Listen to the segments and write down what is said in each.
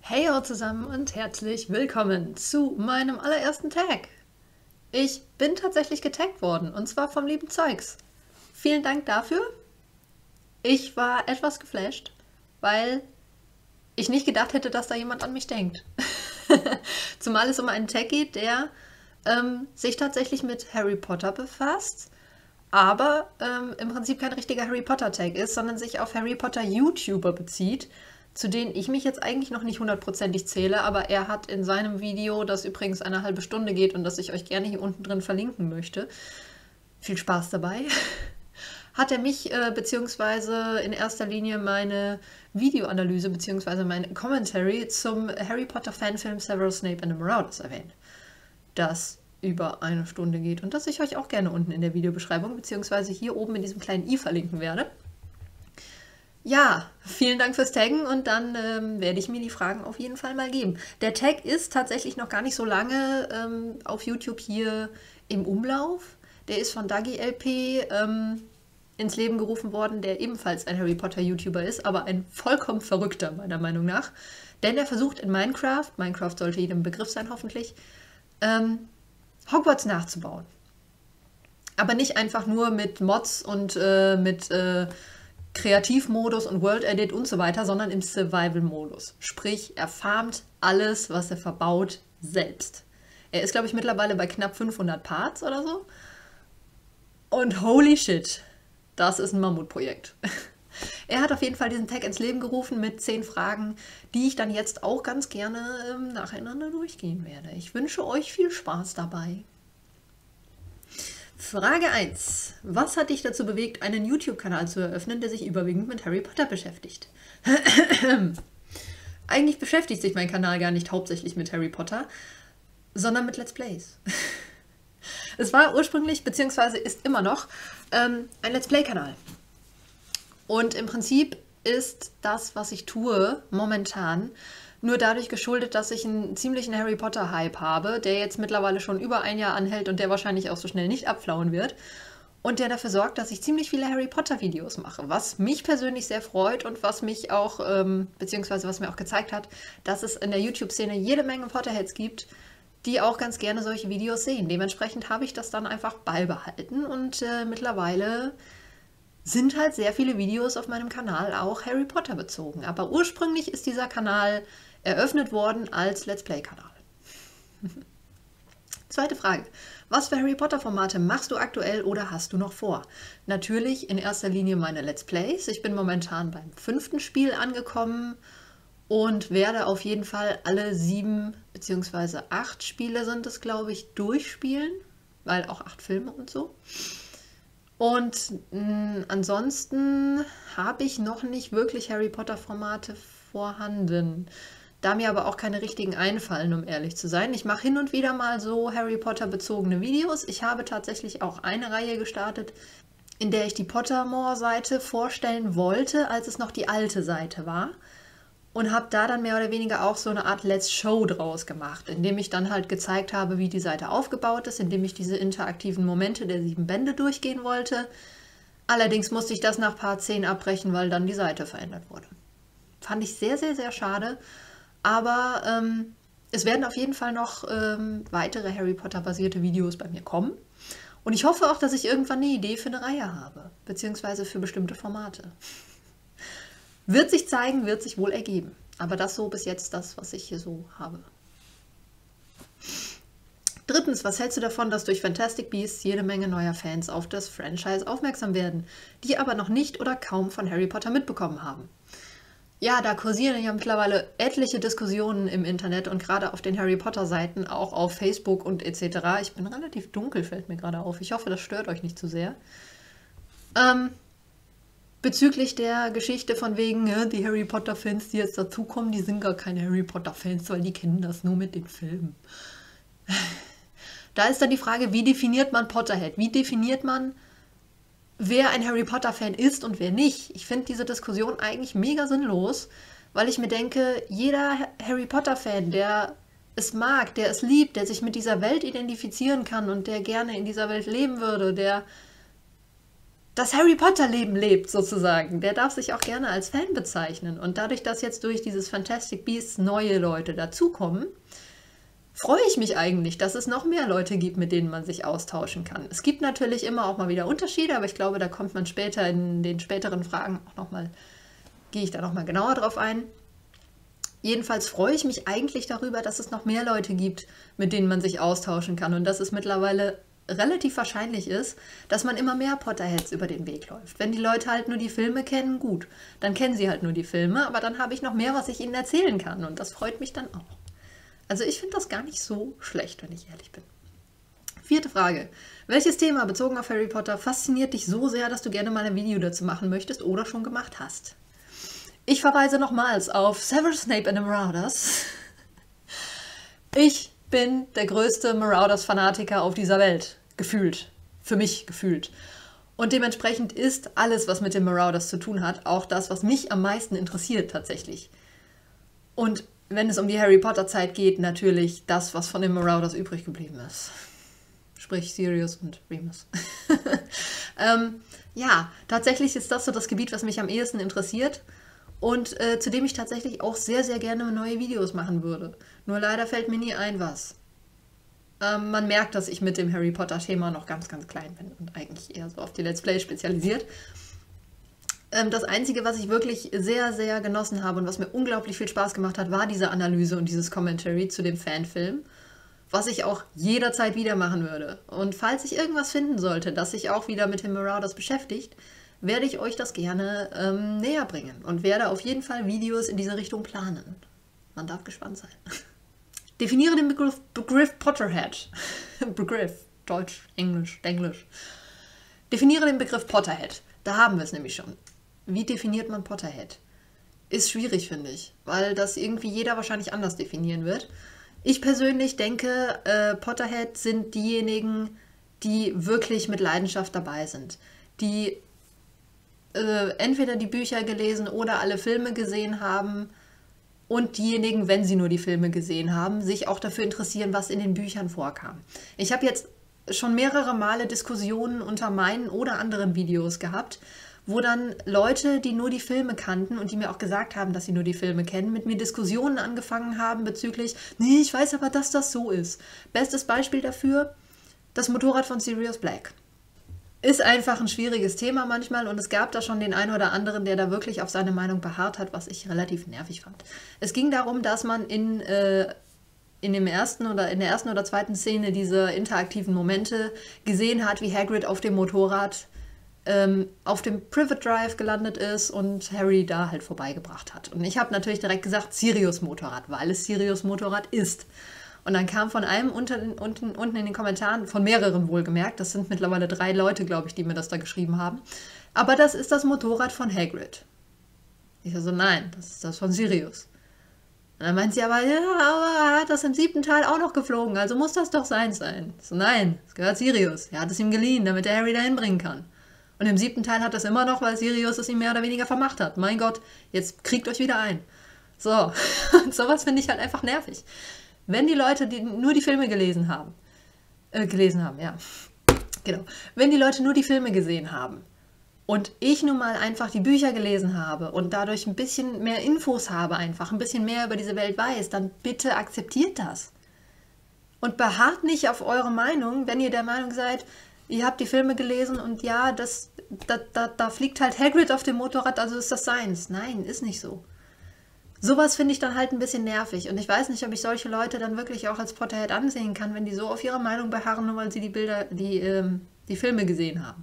Heyo zusammen und herzlich willkommen zu meinem allerersten Tag. Ich bin tatsächlich getaggt worden und zwar vom lieben Zeugs. Vielen Dank dafür. Ich war etwas geflasht, weil ich nicht gedacht hätte, dass da jemand an mich denkt. Zumal es um einen Tag geht, der sich tatsächlich mit Harry Potter befasst, aber im Prinzip kein richtiger Harry Potter Tag ist, sondern sich auf Harry Potter YouTuber bezieht, zu denen ich mich jetzt eigentlich noch nicht hundertprozentig zähle, aber er hat in seinem Video, das übrigens eine halbe Stunde geht und das ich euch gerne hier unten drin verlinken möchte, viel Spaß dabei, hat er mich beziehungsweise in erster Linie meine Videoanalyse beziehungsweise mein Commentary zum Harry Potter Fanfilm Severus Snape and the Marauders erwähnt, das über eine Stunde geht und das ich euch auch gerne unten in der Videobeschreibung beziehungsweise hier oben in diesem kleinen i verlinken werde. Ja, vielen Dank fürs Taggen und dann werde ich mir die Fragen auf jeden Fall mal geben. Der Tag ist tatsächlich noch gar nicht so lange auf YouTube hier im Umlauf. Der ist von Dagi LP ins Leben gerufen worden, der ebenfalls ein Harry Potter YouTuber ist, aber ein vollkommen verrückter meiner Meinung nach. Denn er versucht in Minecraft sollte jedem Begriff sein hoffentlich, Hogwarts nachzubauen. Aber nicht einfach nur mit Mods und mit Kreativmodus und World Edit und so weiter, sondern im Survival-Modus. Sprich, er farmt alles, was er verbaut, selbst. Er ist, glaube ich, mittlerweile bei knapp 500 Parts oder so. Und holy shit, das ist ein Mammutprojekt. Er hat auf jeden Fall diesen Tag ins Leben gerufen mit 10 Fragen, die ich dann jetzt auch ganz gerne nacheinander durchgehen werde. Ich wünsche euch viel Spaß dabei. Frage 1. Was hat dich dazu bewegt, einen YouTube-Kanal zu eröffnen, der sich überwiegend mit Harry Potter beschäftigt? Eigentlich beschäftigt sich mein Kanal gar nicht hauptsächlich mit Harry Potter, sondern mit Let's Plays. Es war ursprünglich, beziehungsweise ist immer noch, ein Let's Play-Kanal. Und im Prinzip ist das, was ich tue, momentan nur dadurch geschuldet, dass ich einen ziemlichen Harry Potter-Hype habe, der jetzt mittlerweile schon über ein Jahr anhält und der wahrscheinlich auch so schnell nicht abflauen wird. Und der dafür sorgt, dass ich ziemlich viele Harry Potter-Videos mache, was mich persönlich sehr freut und was mich auch, beziehungsweise was mir auch gezeigt hat, dass es in der YouTube-Szene jede Menge Potterheads gibt, die auch ganz gerne solche Videos sehen. Dementsprechend habe ich das dann einfach beibehalten und mittlerweile sind halt sehr viele Videos auf meinem Kanal auch Harry Potter bezogen. Aber ursprünglich ist dieser Kanal eröffnet worden als Let's Play-Kanal. Zweite Frage. Was für Harry Potter-Formate machst du aktuell oder hast du noch vor? Natürlich in erster Linie meine Let's Plays. Ich bin momentan beim 5. Spiel angekommen und werde auf jeden Fall alle 7 bzw. 8 Spiele sind es, glaube ich, durchspielen, weil auch 8 Filme und so. Und ansonsten habe ich noch nicht wirklich Harry Potter-Formate vorhanden. Da mir aber auch keine richtigen einfallen, um ehrlich zu sein. Ich mache hin und wieder mal so Harry Potter-bezogene Videos. Ich habe tatsächlich auch eine Reihe gestartet, in der ich die Pottermore-Seite vorstellen wollte, als es noch die alte Seite war. Und habe da dann mehr oder weniger auch so eine Art Let's Show draus gemacht, indem ich dann halt gezeigt habe, wie die Seite aufgebaut ist, indem ich diese interaktiven Momente der 7 Bände durchgehen wollte. Allerdings musste ich das nach Part 10 abbrechen, weil dann die Seite verändert wurde. Fand ich sehr, sehr, sehr schade. Aber es werden auf jeden Fall noch weitere Harry Potter-basierte Videos bei mir kommen. Und ich hoffe auch, dass ich irgendwann eine Idee für eine Reihe habe, beziehungsweise für bestimmte Formate. Wird sich zeigen, wird sich wohl ergeben. Aber das so bis jetzt das, was ich hier so habe. Drittens, was hältst du davon, dass durch Fantastic Beasts jede Menge neuer Fans auf das Franchise aufmerksam werden, die aber noch nicht oder kaum von Harry Potter mitbekommen haben? Ja, da kursieren ja mittlerweile etliche Diskussionen im Internet und gerade auf den Harry Potter Seiten, auch auf Facebook und etc. Ich bin relativ dunkel, fällt mir gerade auf. Ich hoffe, das stört euch nicht zu sehr. Bezüglich der Geschichte von wegen, die Harry Potter-Fans, die jetzt dazukommen, die sind gar keine Harry Potter-Fans, weil die kennen das nur mit den Filmen. Da ist dann die Frage, wie definiert man Potterhead? Wie definiert man, wer ein Harry Potter-Fan ist und wer nicht? Ich finde diese Diskussion eigentlich mega sinnlos, weil ich mir denke, jeder Harry Potter-Fan, der es mag, der es liebt, der sich mit dieser Welt identifizieren kann und der gerne in dieser Welt leben würde, der das Harry Potter-Leben lebt, sozusagen. Der darf sich auch gerne als Fan bezeichnen. Und dadurch, dass jetzt durch dieses Fantastic Beasts neue Leute dazukommen, freue ich mich eigentlich, dass es noch mehr Leute gibt, mit denen man sich austauschen kann. Es gibt natürlich immer auch mal wieder Unterschiede, aber ich glaube, da kommt man später in den späteren Fragen auch nochmal, gehe ich da nochmal genauer drauf ein. Jedenfalls freue ich mich eigentlich darüber, dass es noch mehr Leute gibt, mit denen man sich austauschen kann und dass es mittlerweile relativ wahrscheinlich ist, dass man immer mehr Potterheads über den Weg läuft. Wenn die Leute halt nur die Filme kennen, gut, dann kennen sie halt nur die Filme, aber dann habe ich noch mehr, was ich ihnen erzählen kann und das freut mich dann auch. Also ich finde das gar nicht so schlecht, wenn ich ehrlich bin. 4. Frage. Welches Thema bezogen auf Harry Potter fasziniert dich so sehr, dass du gerne mal ein Video dazu machen möchtest oder schon gemacht hast? Ich verweise nochmals auf Severus Snape and the Marauders. Ich bin der größte Marauders-Fanatiker auf dieser Welt. Gefühlt. Für mich gefühlt. Und dementsprechend ist alles, was mit den Marauders zu tun hat, auch das, was mich am meisten interessiert tatsächlich. Und wenn es um die Harry Potter Zeit geht, natürlich das, was von den Marauders übrig geblieben ist. Sprich Sirius und Remus. Ja, tatsächlich ist das so das Gebiet, was mich am ehesten interessiert und zu dem ich tatsächlich auch sehr, sehr gerne neue Videos machen würde. Nur leider fällt mir nie ein, was. Man merkt, dass ich mit dem Harry Potter Thema noch ganz, ganz klein bin und eigentlich eher so auf die Let's Play spezialisiert. Das Einzige, was ich wirklich sehr, sehr genossen habe und was mir unglaublich viel Spaß gemacht hat, war diese Analyse und dieses Commentary zu dem Fanfilm, was ich auch jederzeit wieder machen würde. Und falls ich irgendwas finden sollte, das sich auch wieder mit den Marauders beschäftigt, werde ich euch das gerne näher bringen und werde auf jeden Fall Videos in diese Richtung planen. Man darf gespannt sein. Definiere den Begriff Potterhead. Begriff, Deutsch, Englisch, Englisch. Definiere den Begriff Potterhead. Da haben wir es nämlich schon. Wie definiert man Potterhead? Ist schwierig, finde ich, weil das irgendwie jeder wahrscheinlich anders definieren wird. Ich persönlich denke, Potterhead sind diejenigen, die wirklich mit Leidenschaft dabei sind. Die entweder die Bücher gelesen oder alle Filme gesehen haben und diejenigen, wenn sie nur die Filme gesehen haben, sich auch dafür interessieren, was in den Büchern vorkam. Ich habe jetzt schon mehrere Male Diskussionen unter meinen oder anderen Videos gehabt, wo dann Leute, die nur die Filme kannten und die mir auch gesagt haben, dass sie nur die Filme kennen, mit mir Diskussionen angefangen haben bezüglich, nee, ich weiß aber, dass das so ist. Bestes Beispiel dafür, das Motorrad von Sirius Black. Ist einfach ein schwieriges Thema manchmal und es gab da schon den einen oder anderen, der da wirklich auf seine Meinung beharrt hat, was ich relativ nervig fand. Es ging darum, dass man in der ersten oder zweiten Szene diese interaktiven Momente gesehen hat, wie Hagrid auf dem Motorrad auf dem Privet Drive gelandet ist und Harry da halt vorbeigebracht hat. Und ich habe natürlich direkt gesagt, Sirius Motorrad, weil es Sirius Motorrad ist. Und dann kam von einem unten in den Kommentaren, von mehreren wohlgemerkt, das sind mittlerweile 3 Leute, glaube ich, die mir das da geschrieben haben, aber das ist das Motorrad von Hagrid. Ich so, nein, das ist das von Sirius. Und dann meint sie aber, ja, aber er hat das im 7. Teil auch noch geflogen, also muss das doch seins sein. Ich so, nein, es gehört Sirius. Er hat es ihm geliehen, damit er Harry dahin bringen kann. Und im 7. Teil hat er es immer noch, weil Sirius es ihm mehr oder weniger vermacht hat. Mein Gott, jetzt kriegt euch wieder ein. So, und sowas finde ich halt einfach nervig. Wenn die Leute, die nur die Filme gelesen haben, ja, genau. Wenn die Leute nur die Filme gesehen haben und ich nun mal einfach die Bücher gelesen habe und dadurch ein bisschen mehr Infos habe, einfach ein bisschen mehr über diese Welt weiß, dann bitte akzeptiert das. Und beharrt nicht auf eure Meinung, wenn ihr der Meinung seid, ihr habt die Filme gelesen und ja, da fliegt halt Hagrid auf dem Motorrad, also ist das seins. Nein, ist nicht so. Sowas finde ich dann halt ein bisschen nervig. Und ich weiß nicht, ob ich solche Leute dann wirklich auch als Potterhead ansehen kann, wenn die so auf ihre Meinung beharren, nur weil sie die Filme gesehen haben.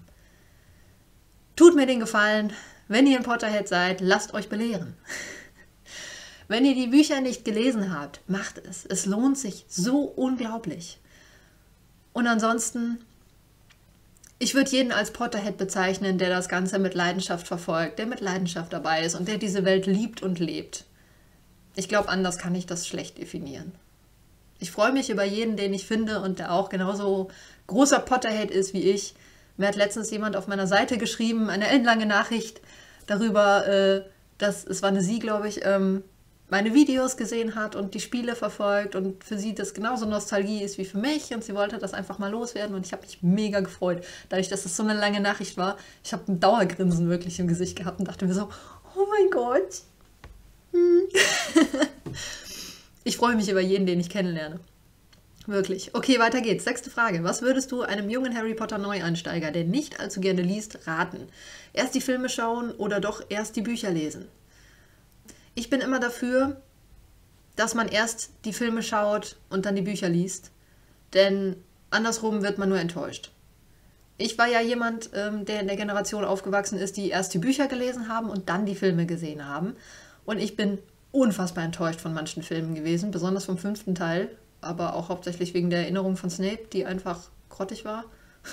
Tut mir den Gefallen, wenn ihr ein Potterhead seid, lasst euch belehren. Wenn ihr die Bücher nicht gelesen habt, macht es. Es lohnt sich so unglaublich. Und ansonsten, ich würde jeden als Potterhead bezeichnen, der das Ganze mit Leidenschaft verfolgt, der mit Leidenschaft dabei ist und der diese Welt liebt und lebt. Ich glaube, anders kann ich das schlecht definieren. Ich freue mich über jeden, den ich finde und der auch genauso großer Potterhead ist wie ich. Mir hat letztens jemand auf meiner Seite geschrieben, eine ellenlange Nachricht darüber, es war eine Sie, glaube ich, meine Videos gesehen hat und die Spiele verfolgt und für sie das genauso Nostalgie ist wie für mich und sie wollte das einfach mal loswerden und ich habe mich mega gefreut, dadurch, dass es so eine lange Nachricht war. Ich habe ein Dauergrinsen wirklich im Gesicht gehabt und dachte mir so, oh mein Gott. Ich freue mich über jeden, den ich kennenlerne. Wirklich. Okay, weiter geht's. 6. Frage. Was würdest du einem jungen Harry Potter Neueinsteiger, der nicht allzu gerne liest, raten? Erst die Filme schauen oder doch erst die Bücher lesen? Ich bin immer dafür, dass man erst die Filme schaut und dann die Bücher liest. Denn andersrum wird man nur enttäuscht. Ich war ja jemand, der in der Generation aufgewachsen ist, die erst die Bücher gelesen haben und dann die Filme gesehen haben. Und ich bin unfassbar enttäuscht von manchen Filmen gewesen, besonders vom 5. Teil, aber auch hauptsächlich wegen der Erinnerung von Snape, die einfach grottig war.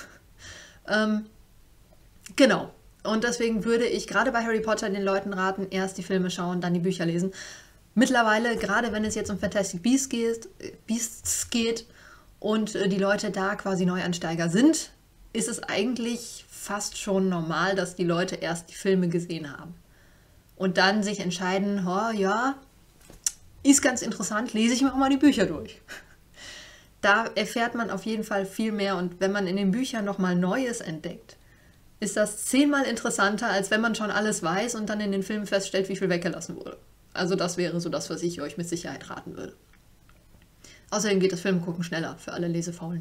Genau. Und deswegen würde ich gerade bei Harry Potter den Leuten raten, erst die Filme schauen, dann die Bücher lesen. Mittlerweile, gerade wenn es jetzt um Fantastic Beasts geht und die Leute da quasi Neuansteiger sind, ist es eigentlich fast schon normal, dass die Leute erst die Filme gesehen haben. Und dann sich entscheiden, oh ja, ist ganz interessant, lese ich mir auch mal die Bücher durch. Da erfährt man auf jeden Fall viel mehr und wenn man in den Büchern nochmal Neues entdeckt, ist das 10-mal interessanter, als wenn man schon alles weiß und dann in den Filmen feststellt, wie viel weggelassen wurde. Also das wäre so das, was ich euch mit Sicherheit raten würde. Außerdem geht das Filmgucken schneller für alle Lesefaulen.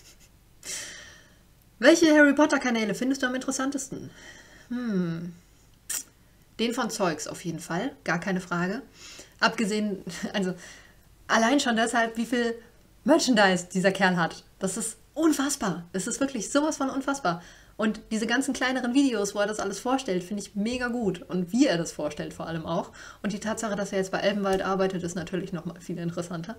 Welche Harry Potter Kanäle findest du am interessantesten? Den von Zeugs auf jeden Fall, gar keine Frage. Abgesehen, also allein schon deshalb, wie viel Merchandise dieser Kerl hat. Das ist unfassbar. Es ist wirklich sowas von unfassbar. Und diese ganzen kleineren Videos, wo er das alles vorstellt, finde ich mega gut. Und wie er das vorstellt vor allem auch. Und die Tatsache, dass er jetzt bei Elbenwald arbeitet, ist natürlich nochmal viel interessanter.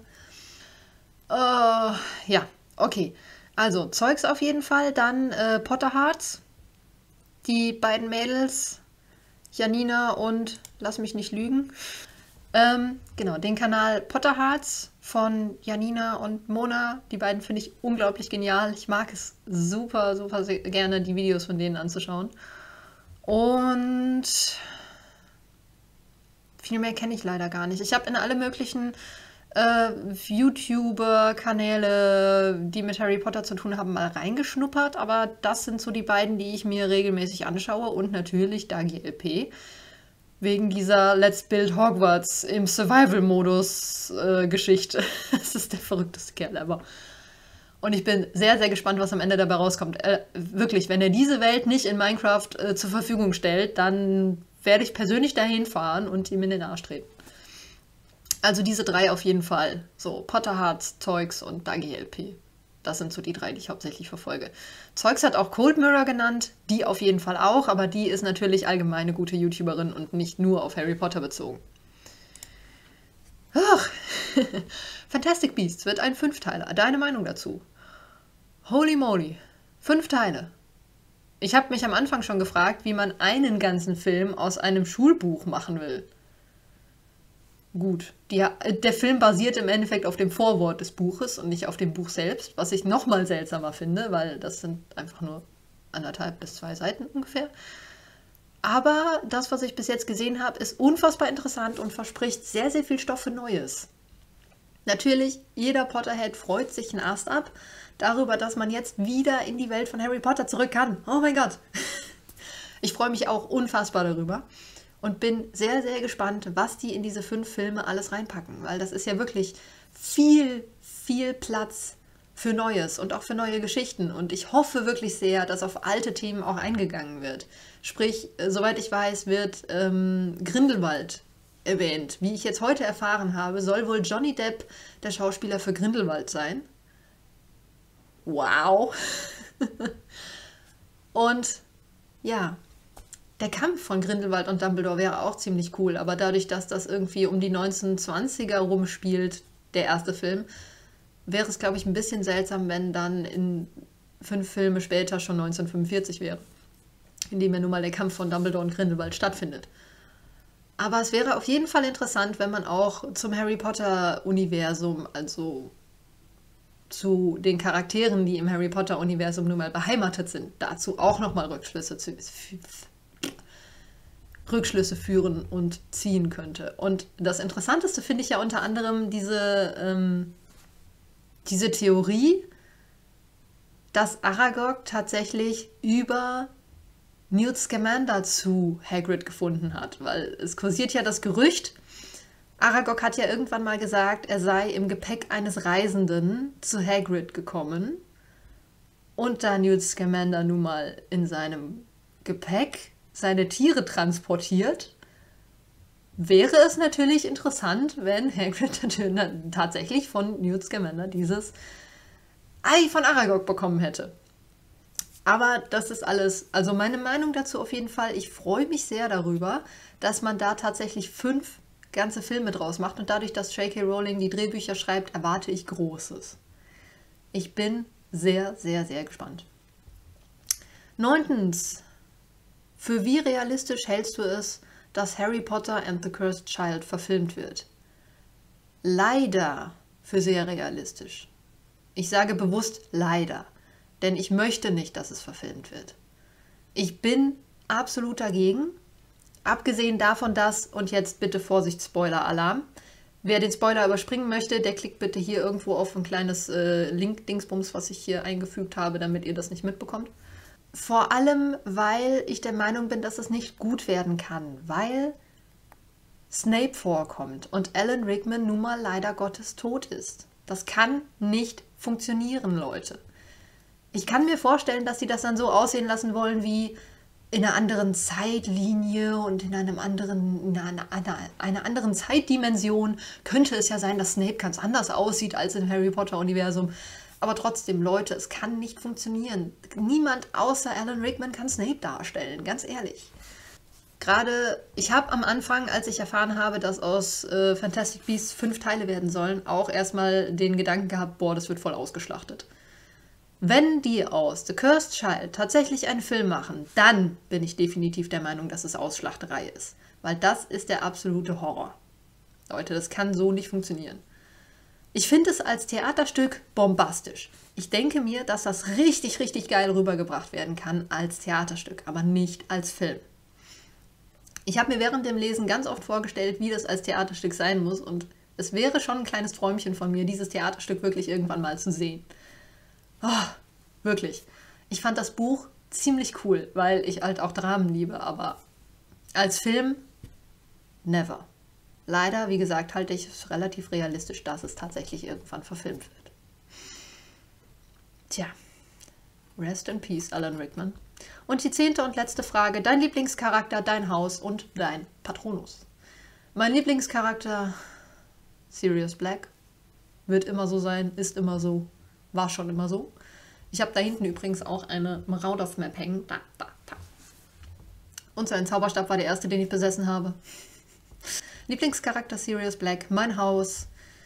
Ja, okay. Also Zeugs auf jeden Fall. Dann Potterhearts. Die beiden Mädels, Janina und, lass mich nicht lügen, genau, den Kanal Potterhearts von Janina und Mona. Die beiden finde ich unglaublich genial. Ich mag es super, super gerne, die Videos von denen anzuschauen. Und viel mehr kenne ich leider gar nicht. Ich habe in alle möglichen YouTuber-Kanäle, die mit Harry Potter zu tun haben, mal reingeschnuppert. Aber das sind so die beiden, die ich mir regelmäßig anschaue. Und natürlich Dagi LP. Wegen dieser Let's Build Hogwarts im Survival-Modus Geschichte. Das ist der verrückteste Kerl ever. Und ich bin sehr, sehr gespannt, was am Ende dabei rauskommt. Wirklich, wenn er diese Welt nicht in Minecraft zur Verfügung stellt, dann werde ich persönlich dahin fahren und ihm in den Arsch treten. Also diese 3 auf jeden Fall. So, Potterhearts, Zeugs und Dagi LP. Das sind so die 3, die ich hauptsächlich verfolge. Zeugs hat auch Cold Mirror genannt, die auf jeden Fall auch, aber die ist natürlich allgemein eine gute YouTuberin und nicht nur auf Harry Potter bezogen. Ach, Fantastic Beasts wird ein 5-Teiler. Deine Meinung dazu? Holy moly, 5 Teile. Ich habe mich am Anfang schon gefragt, wie man einen ganzen Film aus einem Schulbuch machen will. Gut, der Film basiert im Endeffekt auf dem Vorwort des Buches und nicht auf dem Buch selbst, was ich nochmal seltsamer finde, weil das sind einfach nur 1,5 bis 2 Seiten ungefähr. Aber das, was ich bis jetzt gesehen habe, ist unfassbar interessant und verspricht sehr, sehr viel Stoff für Neues. Natürlich, jeder Potterhead freut sich einen Ast ab darüber, dass man jetzt wieder in die Welt von Harry Potter zurück kann. Oh mein Gott! Ich freue mich auch unfassbar darüber. Und bin sehr, sehr gespannt, was die in diese 5 Filme alles reinpacken. Weil das ist ja wirklich viel, viel Platz für Neues und auch für neue Geschichten. Und ich hoffe wirklich sehr, dass auf alte Themen auch eingegangen wird. Sprich, soweit ich weiß, wird Grindelwald erwähnt. Wie ich jetzt heute erfahren habe, soll wohl Johnny Depp der Schauspieler für Grindelwald sein. Wow! Und ja, der Kampf von Grindelwald und Dumbledore wäre auch ziemlich cool, aber dadurch, dass das irgendwie um die 1920er rumspielt, der erste Film, wäre es, glaube ich, ein bisschen seltsam, wenn dann in 5 Filme später schon 1945 wäre, in dem ja nun mal der Kampf von Dumbledore und Grindelwald stattfindet. Aber es wäre auf jeden Fall interessant, wenn man auch zum Harry Potter-Universum, also zu den Charakteren, die im Harry Potter-Universum nun mal beheimatet sind, dazu auch nochmal Rückschlüsse Rückschlüsse führen und ziehen könnte. Und das Interessanteste finde ich ja unter anderem diese Theorie, dass Aragog tatsächlich über Newt Scamander zu Hagrid gefunden hat. Weil es kursiert ja das Gerücht, Aragog hat ja irgendwann mal gesagt, er sei im Gepäck eines Reisenden zu Hagrid gekommen. Und da Newt Scamander nun mal in seinem Gepäck seine Tiere transportiert, wäre es natürlich interessant, wenn Hagrid tatsächlich von Newt Scamander dieses Ei von Aragog bekommen hätte. Aber das ist alles, also meine Meinung dazu auf jeden Fall, ich freue mich sehr darüber, dass man da tatsächlich 5 ganze Filme draus macht und dadurch, dass J.K. Rowling die Drehbücher schreibt, erwarte ich Großes. Ich bin sehr, sehr, sehr gespannt. 9. Für wie realistisch hältst du es, dass Harry Potter and the Cursed Child verfilmt wird? Leider für sehr realistisch. Ich sage bewusst leider, denn ich möchte nicht, dass es verfilmt wird. Ich bin absolut dagegen, abgesehen davon, dass, und jetzt bitte Vorsicht, Spoiler-Alarm, wer den Spoiler überspringen möchte, der klickt bitte hier irgendwo auf ein kleines Link-Dingsbums, was ich hier eingefügt habe, damit ihr das nicht mitbekommt. Vor allem, weil ich der Meinung bin, dass es nicht gut werden kann, weil Snape vorkommt und Alan Rickman nun mal leider Gottes tot ist. Das kann nicht funktionieren, Leute. Ich kann mir vorstellen, dass sie das dann so aussehen lassen wollen wie in einer anderen Zeitlinie und in einer anderen Zeitdimension. Könnte es ja sein, dass Snape ganz anders aussieht als im Harry Potter-Universum. Aber trotzdem, Leute, es kann nicht funktionieren. Niemand außer Alan Rickman kann Snape darstellen, ganz ehrlich. Gerade, ich habe am Anfang, als ich erfahren habe, dass aus Fantastic Beasts 5 Teile werden sollen, auch erstmal den Gedanken gehabt, boah, das wird voll ausgeschlachtet. Wenn die aus The Cursed Child tatsächlich einen Film machen, dann bin ich definitiv der Meinung, dass es Ausschlachterei ist. Weil das ist der absolute Horror. Leute, das kann so nicht funktionieren. Ich finde es als Theaterstück bombastisch. Ich denke mir, dass das richtig, richtig geil rübergebracht werden kann als Theaterstück, aber nicht als Film. Ich habe mir während dem Lesen ganz oft vorgestellt, wie das als Theaterstück sein muss und es wäre schon ein kleines Träumchen von mir, dieses Theaterstück wirklich irgendwann mal zu sehen. Oh, wirklich. Ich fand das Buch ziemlich cool, weil ich halt auch Dramen liebe, aber als Film never. Leider, wie gesagt, halte ich es relativ realistisch, dass es tatsächlich irgendwann verfilmt wird. Tja, rest in peace, Alan Rickman. Und die 10. und letzte Frage, dein Lieblingscharakter, dein Haus und dein Patronus. Mein Lieblingscharakter, Sirius Black, wird immer so sein, ist immer so, war schon immer so. Ich habe da hinten übrigens auch eine Marauders-Map hängen. Da. Und sein Zauberstab war der erste, den ich besessen habe. Lieblingscharakter Sirius Black, mein Haus.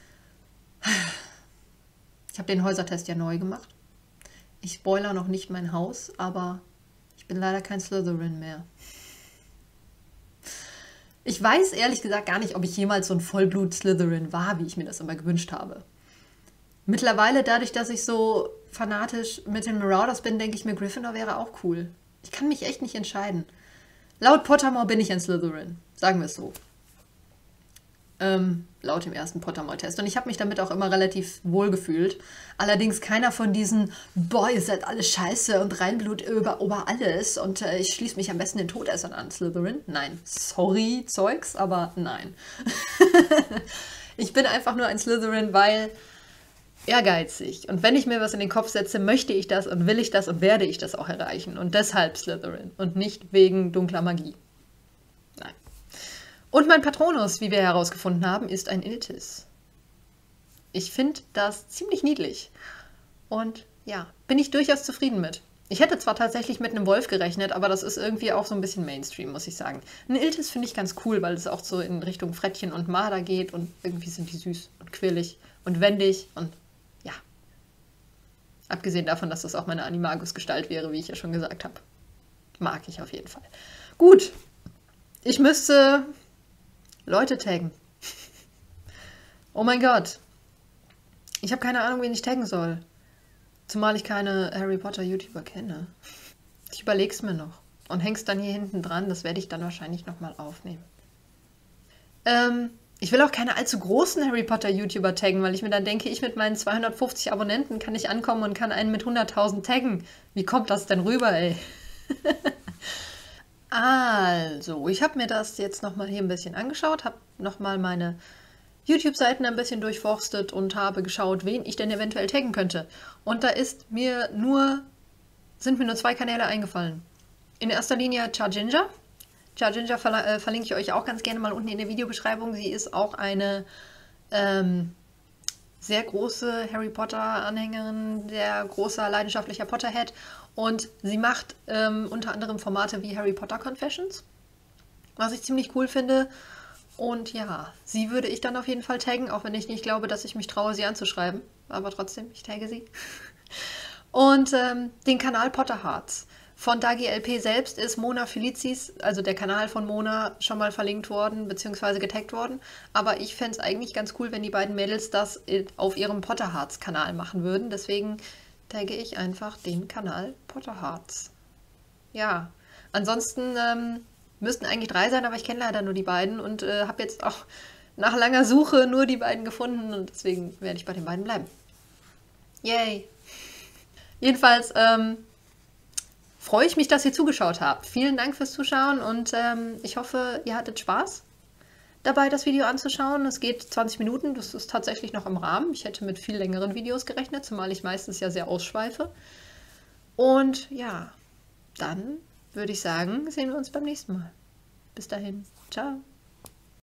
Ich habe den Häusertest ja neu gemacht. Ich spoilere noch nicht mein Haus, aber ich bin leider kein Slytherin mehr. Ich weiß ehrlich gesagt gar nicht, ob ich jemals so ein Vollblut-Slytherin war, wie ich mir das immer gewünscht habe. Mittlerweile, dadurch, dass ich so fanatisch mit den Marauders bin, denke ich mir, Gryffindor wäre auch cool. Ich kann mich echt nicht entscheiden. Laut Pottermore bin ich ein Slytherin. Sagen wir es so. Laut dem ersten Pottermore-Test. Und ich habe mich damit auch immer relativ wohl gefühlt. Allerdings keiner von diesen, boah, ihr seid alle scheiße und Reinblut über alles und ich schließe mich am besten den Todessern an, Slytherin. Nein, sorry, Zeugs, aber nein. Ich bin einfach nur ein Slytherin, weil ehrgeizig. Und wenn ich mir was in den Kopf setze, möchte ich das und will ich das und werde ich das auch erreichen. Und deshalb Slytherin und nicht wegen dunkler Magie. Nein. Und mein Patronus, wie wir herausgefunden haben, ist ein Iltis. Ich finde das ziemlich niedlich. Und ja, bin ich durchaus zufrieden mit. Ich hätte zwar tatsächlich mit einem Wolf gerechnet, aber das ist irgendwie auch so ein bisschen Mainstream, muss ich sagen. Ein Iltis finde ich ganz cool, weil es auch so in Richtung Frettchen und Marder geht und irgendwie sind die süß und quirlig und wendig und ja. Abgesehen davon, dass das auch meine Animagus-Gestalt wäre, wie ich ja schon gesagt habe. Mag ich auf jeden Fall. Gut, ich müsste Leute taggen. Oh mein Gott. Ich habe keine Ahnung, wen ich taggen soll. Zumal ich keine Harry Potter YouTuber kenne. Ich überleg's mir noch. und hängst dann hier hinten dran. Das werde ich dann wahrscheinlich nochmal aufnehmen. Ich will auch keine allzu großen Harry Potter YouTuber taggen, weil ich mir dann denke, ich mit meinen 250 Abonnenten kann nicht ankommen und kann einen mit 100.000 taggen. Wie kommt das denn rüber, ey? Also, ich habe mir das jetzt nochmal hier ein bisschen angeschaut, habe nochmal meine YouTube-Seiten ein bisschen durchforstet und habe geschaut, wen ich denn eventuell taggen könnte. Und da sind mir nur 2 Kanäle eingefallen. In erster Linie Charginger. Charginger verlinke ich euch auch ganz gerne mal unten in der Videobeschreibung. Sie ist auch eine sehr große Harry Potter-Anhängerin, sehr großer leidenschaftlicher Potterhead. Und sie macht unter anderem Formate wie Harry Potter Confessions, was ich ziemlich cool finde. Und ja, sie würde ich dann auf jeden Fall taggen, auch wenn ich nicht glaube, dass ich mich traue, sie anzuschreiben. Aber trotzdem, ich tagge sie. Und den Kanal Potterhearts. Von Dagi LP selbst ist Mona Felicis, also der Kanal von Mona, schon mal verlinkt worden, beziehungsweise getaggt worden. Aber ich fände es eigentlich ganz cool, wenn die beiden Mädels das auf ihrem Potterhearts-Kanal machen würden. Deswegen tagge ich einfach den Kanal Potterhearts. Ja, ansonsten müssten eigentlich 3 sein, aber ich kenne leider nur die beiden und habe jetzt auch nach langer Suche nur die beiden gefunden und deswegen werde ich bei den beiden bleiben. Yay! Jedenfalls freue ich mich, dass ihr zugeschaut habt. Vielen Dank fürs Zuschauen und ich hoffe, ihr hattet Spaß dabei, das Video anzuschauen. Es geht 20 Minuten, das ist tatsächlich noch im Rahmen. Ich hätte mit viel längeren Videos gerechnet, zumal ich meistens ja sehr ausschweife. Und ja, dann würde ich sagen, sehen wir uns beim nächsten Mal. Bis dahin, ciao.